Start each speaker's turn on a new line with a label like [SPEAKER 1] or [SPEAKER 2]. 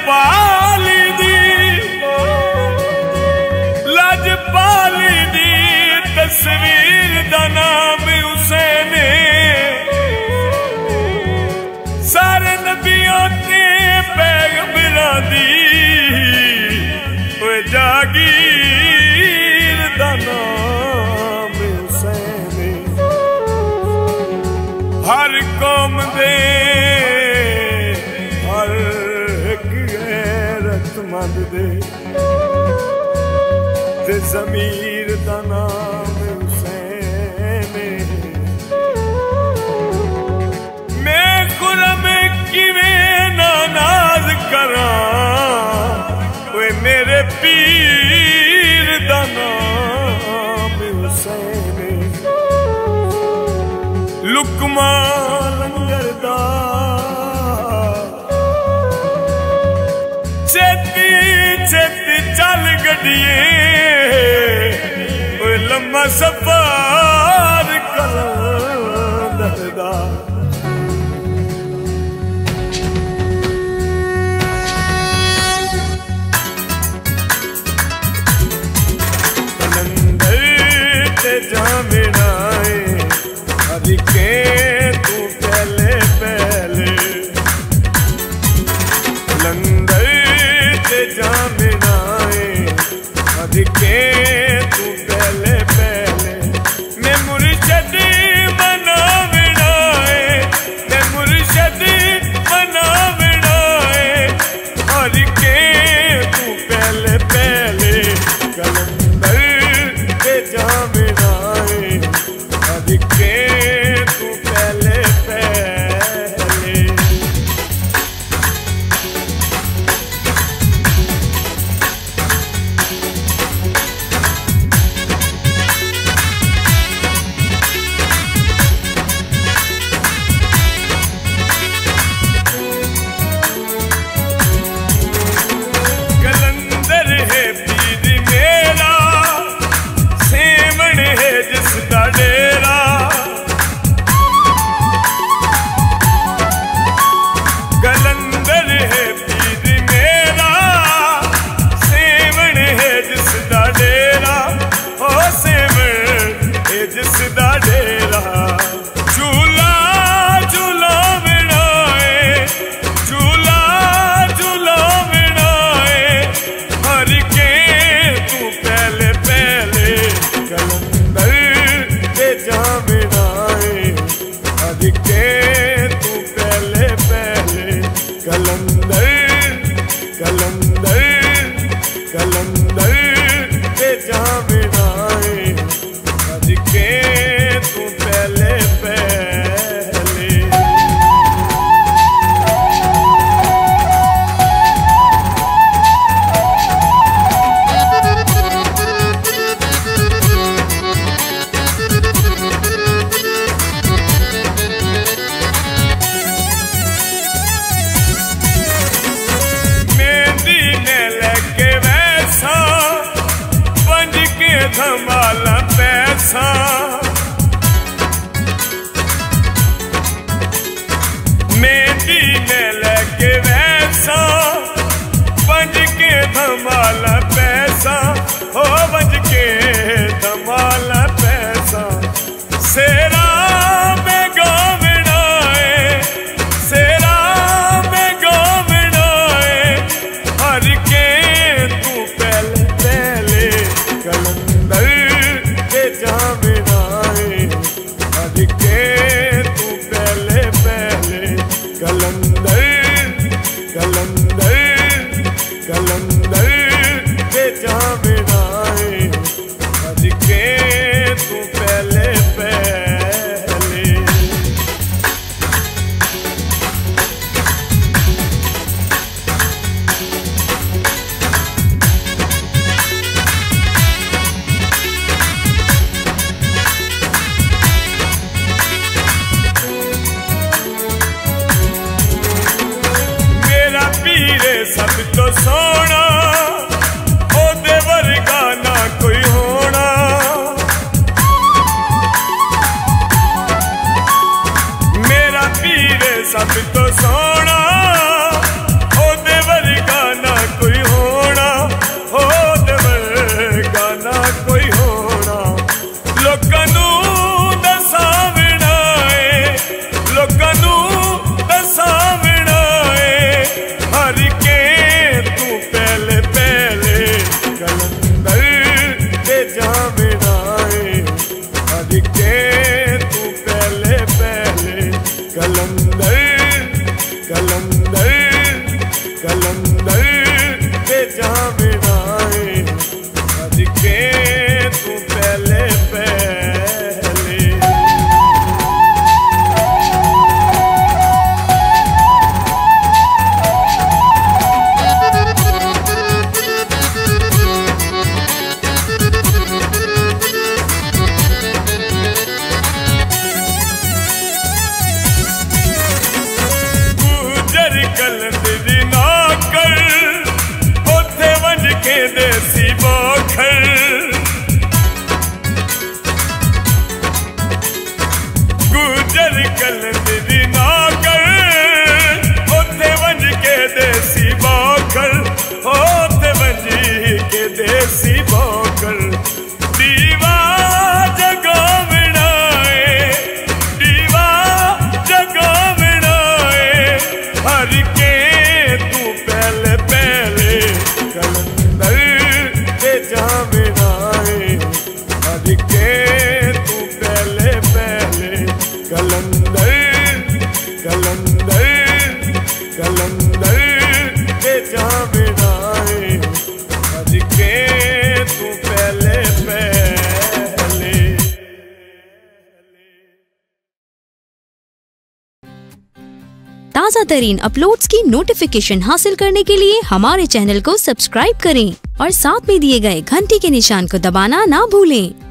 [SPEAKER 1] लजपाली दी तस्वीर दा नाम हुसैन सारे नबियों ते पैगंबरां दी जागीर दा नाम हुसैन हर कौम दे हर एक गैरतमंद दे ते ज़मीर दा नाम हुसैन मैं खुरम किवें ना नाज करां मेरे पीर दा नाम हुसैन लुकमा लंगर दा छेती छेती चल गड्डिए लम्मा सफर कलंदर दा जामिनाए अदिके तू पहले पहले लंदर ते जामिनाए अदिके तू पहले पहले मैं मुर्शद मनाविनाए मैं मुर्शद मनाविनाए अदिके तू पहले पहले कलंदर ते जामिनाए अदिके तू पहले पहले कलंदर है पीर मेरा सेवण है जिसका डेरा कलंदर है पीर मेरा सेवण है जिसका डेरा ओ सेवण है जिसका डेरा झूला झूला बिनाए झूला झूला बिनाए हर के तू पहले पहले कलंदर ते जामिनाए अदिके तू पहले पहले कलंदर कलंदर कलंदर ते जामिनाए अदिके तू पहले पहले मेहंदी ने लेके वैसा बंज के धमाला पैसा मेहंदी ने लेके वैसा बंज के धमाला पैसा हो बंज के धमाला पैसा सेरा में गावनाए सेरा में गावनाए हर के तू पहले पहले कलंदर ते जामिनाए अदिके तू पहले पहले कलंदर कलंदर कलंदर ते जामिनाए जहाँ मिलाए हर के तू पहले पहले कलंदर कलंदर कलंदर के जहाँ मिलाए हर के तू पहले पहले। कलंदरी नौकर ओथे वंज के देसी बोखर गुजर कलंदरी नौकर ओथे वंज के देसी बोखर ओथे वंज के देसी बोखर दीवा जगो बिनाए दीवा जगो बिनाए हर के तू पहले पहले कलंदर के जहाँ मिलाए हर के तू पहले पहले कलंदर कलंदर कलंदर के जहाँ मिलाए हर के तू पहले पहले।
[SPEAKER 2] ताज़ा तरीन अपलोड्स की नोटिफिकेशन हासिल करने के लिए हमारे चैनल को सब्सक्राइब करें और साथ में दिए गए घंटी के निशान को दबाना ना भूलें।